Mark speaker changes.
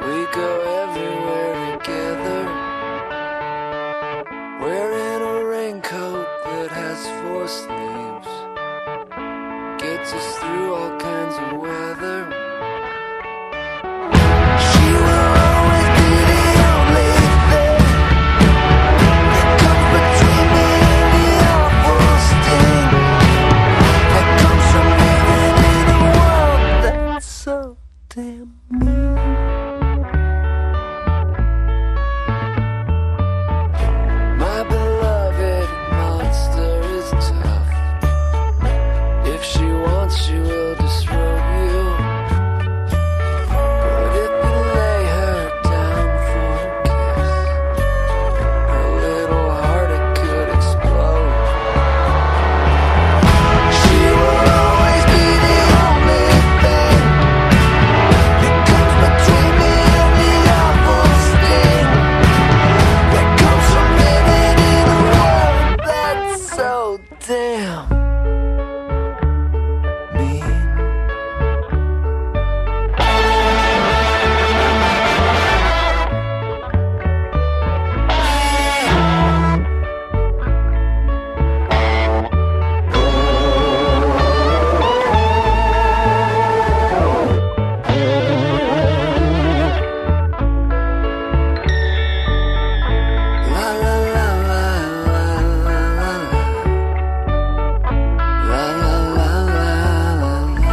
Speaker 1: We go everywhere together, wearing a raincoat that has 4 sleeves. Gets us through all kinds of weather. She will always be the only thing that comes between me and the awful sting that comes from living in a world that's so damn mean. My beloved monster is tough. If she wants, she will disrobe you. But if you lay her down for a kiss, her little heart, it could explode. She will always be the only thing that comes between me and the awful sting that comes from living in a world that's so damn mean. La la la la la la la la la la la la.